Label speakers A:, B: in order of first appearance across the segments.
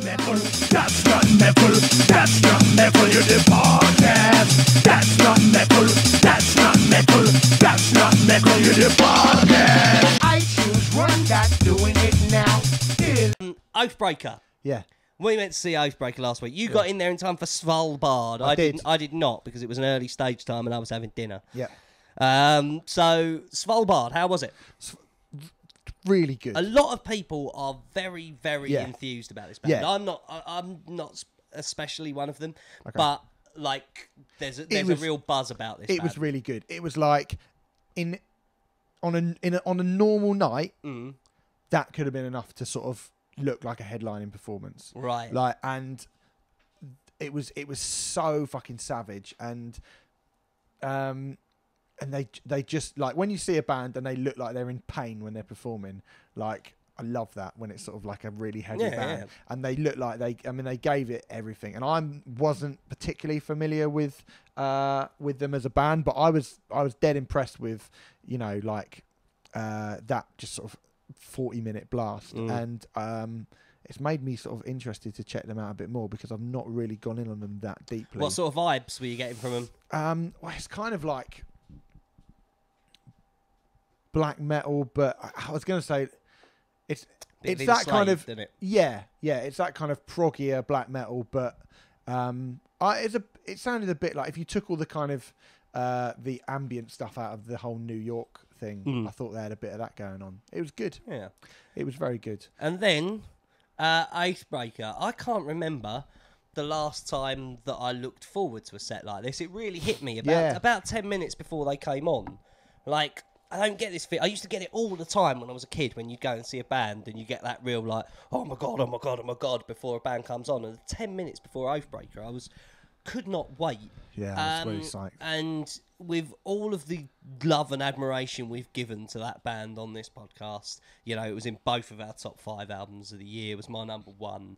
A: metal. That's not metal. That's not metal. You're the podcast. That's not metal. That's not metal. That's not metal. You're the podcast. iTunes, run that. Doing it now.
B: Oathbreaker.
C: Yeah.
B: We went to see Oathbreaker last week. You got in there in time for Svalbard. I did not, because it was an early stage time and I was having dinner.
C: Yeah.
B: So Svalbard, how was it?
C: Really good.
B: A lot of people are very, very enthused about this band.
C: Yeah.
B: I'm not especially one of them,
C: Okay.
B: but like there's a real buzz about this.
C: It was really good. It was like on a normal night, that could have been enough to sort of look like a headlining performance.
B: Right.
C: Like, and it was so fucking savage, and they just, like, when you see a band and they look like they're in pain when they're performing, like, I love that when it's sort of like a really heavy band, and they look like they gave it everything. And I wasn't particularly familiar with them as a band, but I was dead impressed with, you know, like that just sort of 40-minute blast, and it's made me sort of interested to check them out a bit more, because I've not really gone in on them that deeply.
B: What sort of vibes were you getting from them?
C: Well, it's kind of like black metal, but I was going to say it's that kind of,
B: isn't it?
C: yeah, it's that kind of proggier black metal, but it sounded a bit like, if you took all the kind of the ambient stuff out of the whole New York thing, I thought they had a bit of that going on. It was good.
B: Yeah,
C: it was very good.
B: And then Oathbreaker. I can't remember the last time that I looked forward to a set like this. It really hit me about 10 minutes before they came on. Like, I don't get this fit. I used to get it all the time when I was a kid, when you go and see a band and you get that real, like, oh my God, oh my God, oh my God, before a band comes on. And 10 minutes before Oathbreaker, I could not wait.
C: Yeah, I was really psyched.
B: And with all of the love and admiration we've given to that band on this podcast, you know, it was in both of our top 5 albums of the year. It was my number 1.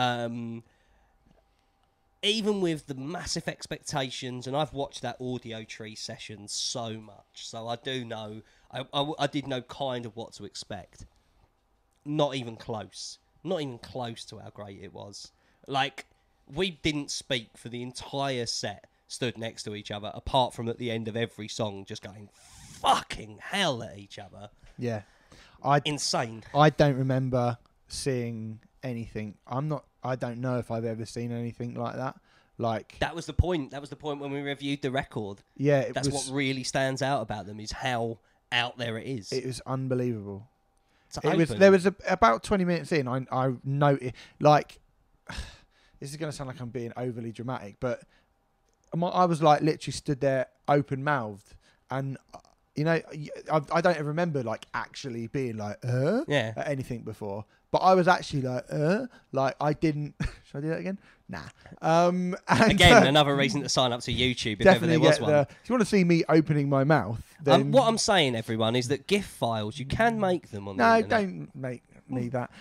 B: Even with the massive expectations, and I've watched that Audio Tree session so much, so I do know, I did know kind of what to expect. Not even close to how great it was. Like, we didn't speak for the entire set, stood next to each other, apart from at the end of every song, just going fucking hell at each other.
C: Yeah.
B: Insane.
C: I don't remember seeing anything. I don't know if I've ever seen anything like that. Like,
B: that was the point. That was the point when we reviewed the record.
C: Yeah,
B: that's what really stands out about them, is how out there it is.
C: It was unbelievable.
B: There
C: was about 20 minutes in, I noticed, like, this is going to sound like I'm being overly dramatic, but I was like literally stood there open mouthed, and you know, I don't ever remember like actually being like at anything before, but I was actually like I didn't. Should I do that again? Nah. And,
B: again, another reason to sign up to YouTube if ever there was one.
C: If you want to see me opening my mouth, then
B: what I'm saying, everyone, is that GIF files, you can make them on the internet.
C: Don't make me that.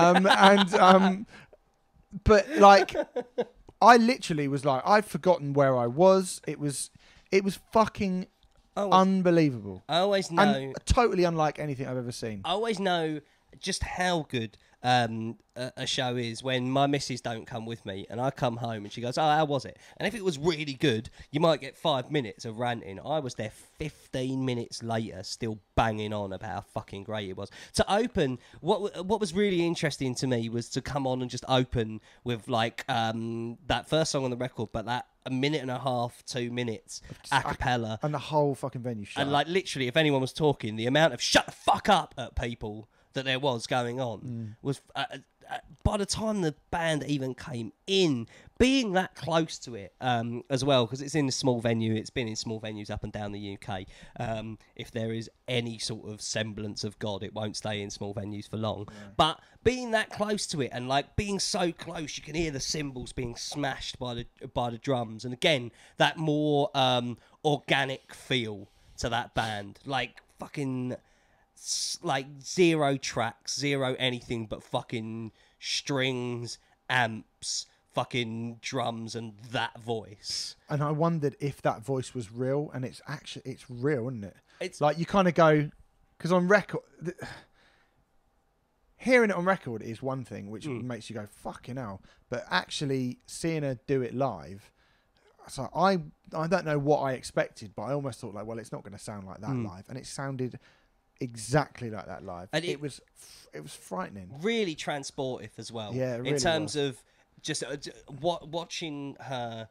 C: But like, I literally was like, I'd forgotten where I was. It was fucking unbelievable.
B: I always know,
C: and totally unlike anything I've ever seen.
B: I always know just how good a show is when my missus don't come with me and I come home and she goes, oh, how was it? And if it was really good, you might get 5 minutes of ranting. I was there 15 minutes later still banging on about how fucking great it was. To open, what was really interesting to me was to come on and just open with like that first song on the record, but that a minute and a half, 2 minutes a cappella,
C: and the whole fucking venue shut
B: and
C: up.
B: like literally, if anyone was talking, the amount of shut the fuck up at people that there was going on was by the time the band even came in, being that close to it as well, because it's in a small venue. It's been in small venues up and down the UK. If there is any sort of semblance of God, it won't stay in small venues for long. Yeah. But being that close to it, and like being so close, you can hear the cymbals being smashed by the drums, and again that more organic feel to that band, like fucking. Like 0 tracks, 0 anything but fucking strings, amps, fucking drums, and that voice.
C: And I wondered if that voice was real, and it's real, isn't it? It's like, you kind of go, because on record, hearing it on record is one thing, which makes you go fucking hell. But actually seeing her do it live, so I don't know what I expected, but I almost thought like, well, it's not going to sound like that live, and it sounded exactly like that live. And it was frightening,
B: really transportive as well.
C: Yeah, it really
B: in terms of just watching her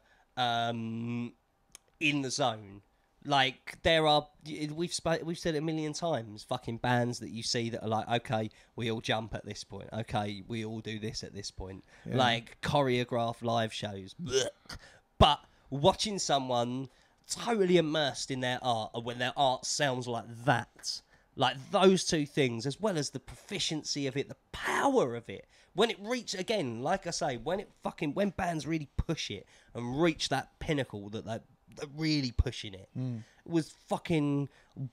B: in the zone. Like there are, we've said it a million times, fucking bands that you see that are like, okay, we all jump at this point. Okay, we all do this at this point. Yeah. Like choreographed live shows. But watching someone totally immersed in their art, and when their art sounds like that, like those two things, as well as the proficiency of it, the power of it, when it reaches, again, like I say, when bands really push it and reach that pinnacle that they're really pushing it, was fucking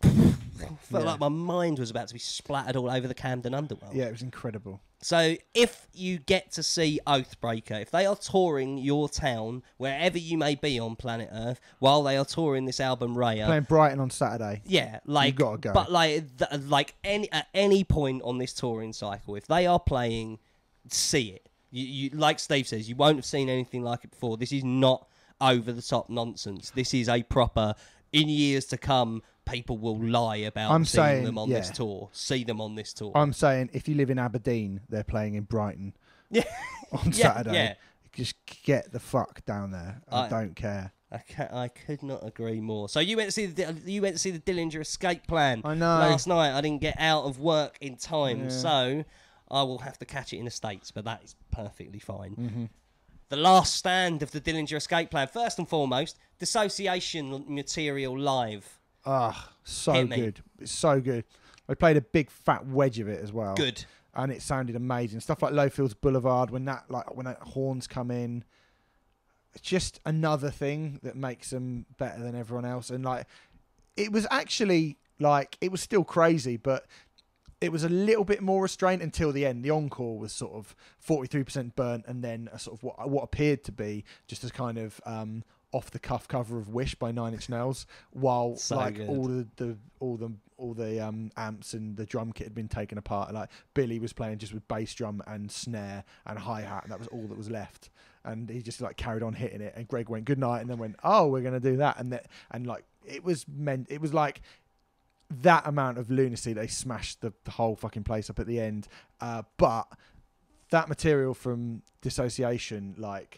B: felt like my mind was about to be splattered all over the Camden Underworld.
C: Yeah, it was incredible.
B: So if you get to see Oathbreaker, if they are touring your town, wherever you may be on planet Earth, while they are touring this album Raya,
C: playing Brighton on Saturday,
B: yeah, like
C: you gotta go.
B: But like at any point on this touring cycle, if they are playing, see it. You like Steve says, you won't have seen anything like it before. This is not over the top nonsense. This is a proper, in years to come, people will lie about seeing them on this tour. See them on this tour. I'm
C: saying if you live in Aberdeen, they're playing in Brighton on Saturday. Yeah. Just get the fuck down there. I don't care.
B: I could not agree more. So you went to see the Dillinger Escape Plan.
C: I know.
B: Last night I didn't get out of work in time, so I will have to catch it in the States, but that is perfectly fine.
C: Mm-hmm.
B: The last stand of the Dillinger Escape Plan. First and foremost, Dissociation material live.
C: So good. It's so good. I played a big fat wedge of it as well.
B: Good.
C: And it sounded amazing. Stuff like Lowfields Boulevard, when that horns come in. It's just another thing that makes them better than everyone else. And like, it was actually like, it was still crazy, but it was a little bit more restrained until the end. The encore was sort of 43% burnt, and then a sort of what appeared to be just as kind of off the cuff cover of Wish by Nine Inch Nails, while
B: so
C: like
B: good.
C: all the amps and the drum kit had been taken apart. Like Billy was playing just with bass drum and snare and hi-hat, and that was all that was left. And he just like carried on hitting it, and Greg went good night, and then went, oh, we're gonna do that, and like it was like that amount of lunacy. They smashed the whole fucking place up at the end. But that material from Dissociation, like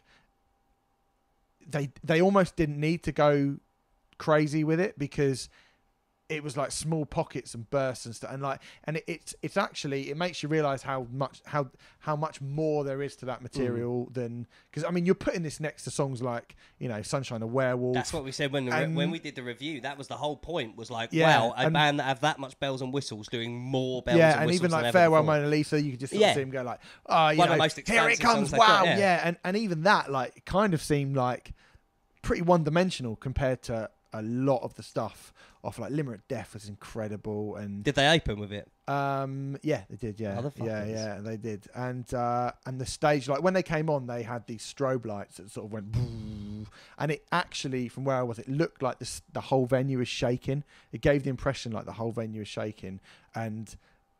C: they almost didn't need to go crazy with it, because it was like small pockets and bursts and stuff, and it's actually, it makes you realize how much more there is to that material than, because I mean, you're putting this next to songs like, you know, Sunshine the Werewolf.
B: That's what we said when we did the review. That was the whole point, was like, wow, a band that have that much bells and whistles doing more bells and whistles. Yeah, and
C: even like Farewell Mona Lisa, you could just sort of see him go like, oh, you know, here it comes, wow, and even that like kind of seemed like pretty one-dimensional compared to a lot of the stuff off like Limerick Death was incredible. And
B: did they open with it?
C: Yeah, they did. Yeah, they did. And the stage, like when they came on, they had these strobe lights that sort of went, and it actually, from where I was, it looked like the whole venue is shaking. It gave the impression like the whole venue is shaking. And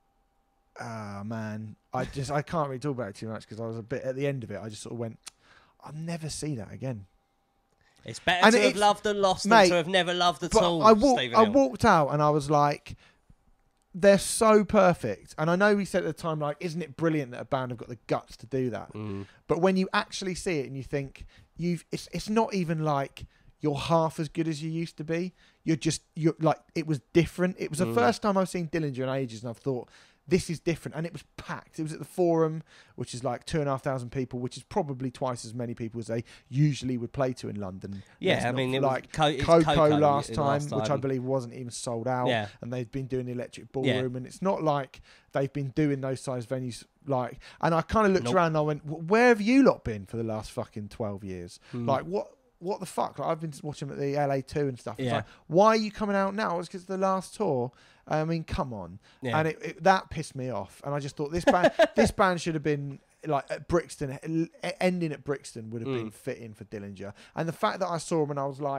C: man, I can't really talk about it too much, because I was a bit at the end of it. I just sort of went, I'll never see that again.
B: It's better to have loved and lost than to have never loved at all.
C: I walked out and I was like, they're so perfect. And I know we said at the time, like, isn't it brilliant that a band have got the guts to do that? But when you actually see it and you think, it's not even like you're half as good as you used to be. You're like, it was different. It was the first time I've seen Dillinger in ages, and I've thought, this is different. And it was packed. It was at the Forum, which is like 2,500 people, which is probably twice as many people as they usually would play to in London.
B: Yeah, I mean, it
C: like Coco last time, which I believe wasn't even sold out.
B: Yeah.
C: And they've been doing the Electric Ballroom, and it's not like they've been doing those size venues. Like, and I kind of looked around and I went, where have you lot been for the last fucking 12 years? Like, what the fuck? Like, I've been watching them at the LA2 and stuff. It's like, why are you coming out now? It's because the last tour. I mean, come on. Yeah. And that pissed me off. And I just thought this band should have been like at Brixton, ending at Brixton would have been fitting for Dillinger. And the fact that I saw them and I was like,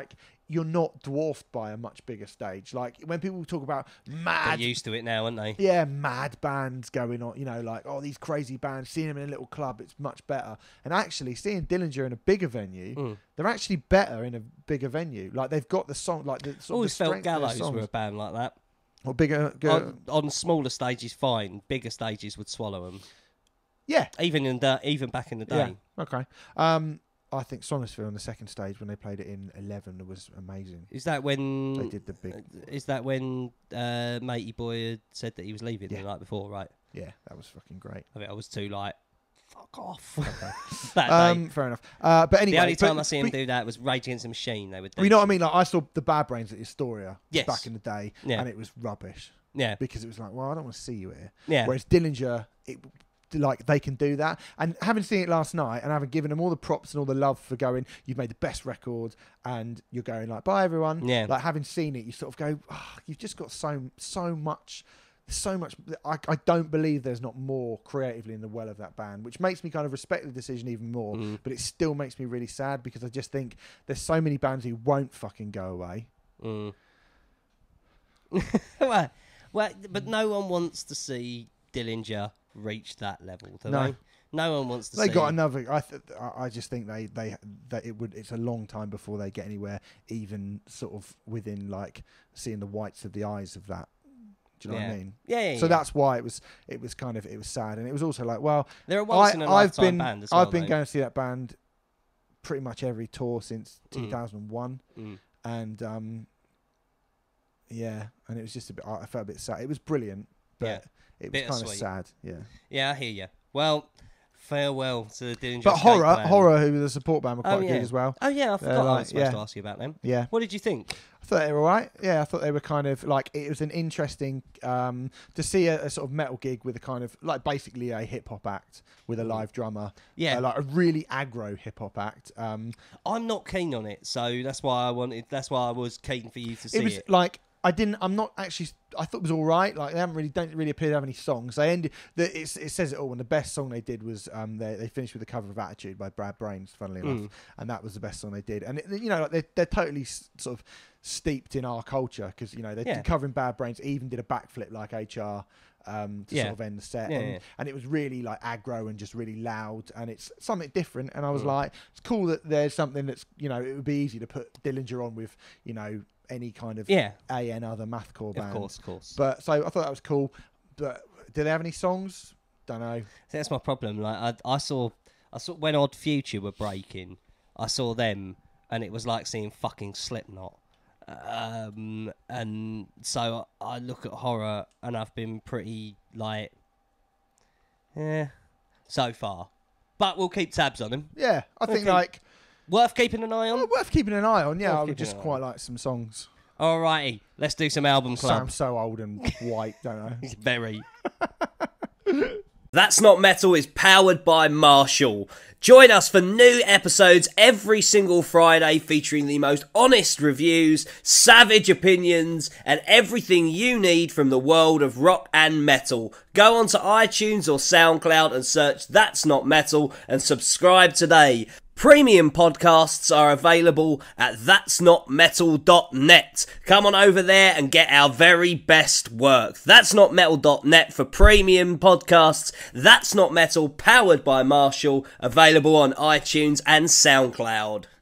C: you're not dwarfed by a much bigger stage. Like when people talk about mad,
B: They're used to it now, aren't they?
C: yeah, mad bands going on, like, oh, these crazy bands, seeing them in a little club, it's much better. And actually seeing Dillinger in a bigger venue, they're actually better in a bigger venue. Like they've got the song, like the sort
B: Always
C: of the
B: felt
C: strength of their
B: Gallows were a
C: songs.
B: band like that.
C: Or bigger,
B: On smaller stages, fine. Bigger stages would swallow them.
C: yeah,
B: Even back in the
C: yeah,
B: day.
C: okay. I think Sonosphere on the second stage when they played it in 11 was amazing.
B: Is that when
C: They did the big,
B: Is that when Matey Boy had said that he was leaving
C: Yeah.
B: the night before? Right.
C: yeah, that was fucking great.
B: I think I was too like, fuck off.
C: Okay.
B: that day.
C: Fair enough. But anyway,
B: The only time
C: but-
B: I see him
C: but-
B: do that was Rage Against the Machine. They would.
C: you know what I mean? Like I saw the Bad Brains at Astoria
B: Yes.
C: back in the day,
B: Yeah.
C: and it was rubbish
B: Yeah.
C: because it was like, well, I don't want to see you here.
B: Yeah.
C: Whereas Dillinger, like they can do that. And having seen it last night and having given them all the props and all the love for going, you've made the best record, and you're going like, bye everyone.
B: Yeah.
C: Like having seen it, you sort of go, you've just got so much. I don't believe there's not more creatively in the well of that band, which makes me kind of respect the decision even more. But it still makes me really sad because I just think there's so many bands who won't fucking go away.
B: well, but no one wants to see Dillinger reach that level, do
C: No.
B: they? No one wants to
C: They
B: see.
C: got another. I just think it's a long time before they get anywhere, even sort of within like seeing the whites of the eyes of that. Do you know what I mean?
B: Yeah.
C: So that's why it was sad, and it was also like, well,
B: they're a once in a lifetime band as well.
C: I've been
B: though.
C: going to see that band pretty much every tour since 2001, and yeah, and it was just a bit. I felt a bit sad. It was brilliant, but it was kind of
B: Bittersweet.
C: sad. Yeah.
B: Yeah, I hear you. Well, farewell to the Dillinger.
C: But
B: Escape Plan.
C: horror, who were the support band, were quite
B: yeah.
C: good as well.
B: Oh yeah, I forgot. I
C: like-
B: was supposed
C: yeah.
B: to ask you about them.
C: Yeah.
B: What did you think?
C: I thought they were alright. Yeah, I thought they were kind of like, it was an interesting to see a sort of metal gig with a kind of like basically a hip hop act with a live drummer.
B: Yeah.
C: Like a really aggro hip hop act.
B: I'm not keen on it, so that's why I wanted. That's why I was keen for you to see
C: It was
B: it.
C: like I thought it was all right. Like they don't really appear to have any songs. They ended. It says it all. And the best song they did was they finished with a cover of Attitude by Brad Brains, funnily enough, and that was the best song they did. And like they're totally sort of steeped in our culture because they did covering Bad Brains. Even did a backflip like HR. To sort of end the set, and it was really like aggro and just really loud, and it's something different. And I was like, it's cool that there's something that's it would be easy to put Dillinger on with any kind of other mathcore band.
B: Of course.
C: But so I thought that was cool. But do they have any songs? Don't know.
B: See, that's my problem. Like I saw when Odd Future were breaking, I saw them, and it was like seeing fucking Slipknot. And so I look at horror, and I've been pretty like, so far. But we'll keep tabs on him.
C: Yeah, I think
B: Okay.
C: like
B: Worth keeping an eye on.
C: worth keeping an eye on. Yeah,
B: Worth
C: I would
B: keeping
C: just
B: an eye
C: quite like some songs.
B: Alrighty, let's do some album
C: So
B: club.
C: I'm so old and white, don't I?
B: Very. That's Not Metal is powered by Marshall. Join us for new episodes every single Friday featuring the most honest reviews, savage opinions, and everything you need from the world of rock and metal. Go onto iTunes or SoundCloud and search That's Not Metal and subscribe today. Premium podcasts are available at that'snotmetal.net. Come on over there and get our very best work. That'snotmetal.net for premium podcasts. That's Not Metal, powered by Marshall, available on iTunes and SoundCloud.